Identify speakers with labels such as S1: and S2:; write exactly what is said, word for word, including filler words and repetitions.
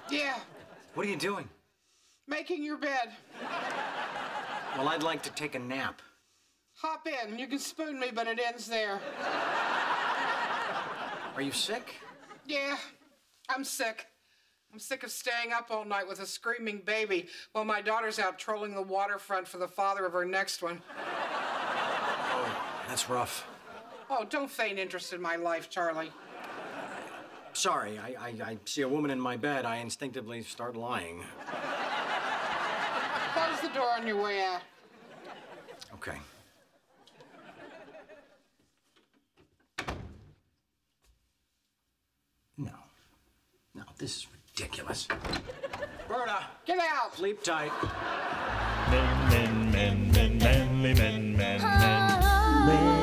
S1: Yeah.
S2: What are you doing?
S1: Making your bed.
S2: Well, I'd like to take a nap.
S1: Hop in. You can spoon me, but it ends there.
S2: Are you sick?
S1: Yeah, I'm sick. I'm sick of staying up all night with a screaming baby while my daughter's out trolling the waterfront for the father of her next one.
S2: Oh, that's rough.
S1: Oh, don't feign interest in my life, Charlie.
S2: Sorry, I, I, I see a woman in my bed, I instinctively start lying.
S1: Close the door on your way out.
S2: Okay. No. No, this is ridiculous. Berta!
S1: Get out!
S2: Sleep tight.
S3: Men, men, men, men, manly men, men, men, men.